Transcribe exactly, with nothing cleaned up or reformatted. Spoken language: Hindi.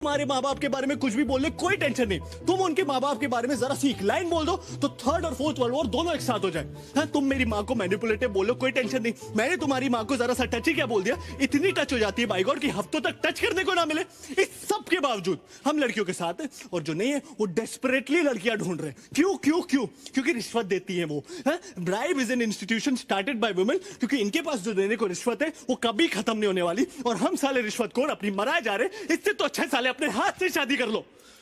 तुम्हारे माँ बाप के बारे में कुछ भी बोल ले कोई टेंशन नहीं। तुम उनके माँ बाप के बारे में जरा सी एक लाइन बोल दो तो थर्ड और फोर्थ वर्ल्ड वॉर दोनों एक साथ हो जाए। हाँ, तुम मेरी माँ को मैनिपुलेटिव बोलो कोई टेंशन नहीं। मैंने तुम्हारी माँ को जरा सा टच ही क्या बोल दिया, इतनी टच हो जाती है बाई गॉड कि हफ्तों तक टच करने को ना मिले। इस सब के बावजूद हम लड़कियों के साथ हैं, और जो नहीं है वो डेस्परेटली लड़कियां ढूंढ रहे हैं। क्यों क्यों क्यों? क्योंकि रिश्वत देती है वो। Bribe is an institution started by women, क्योंकि इनके पास जो देने को रिश्वत है वो कभी खत्म नहीं होने वाली। और हम साले रिश्वतखोर अपनी मराए जा रहे, इससे तो अच्छा साले अपने हाथ से शादी कर लो।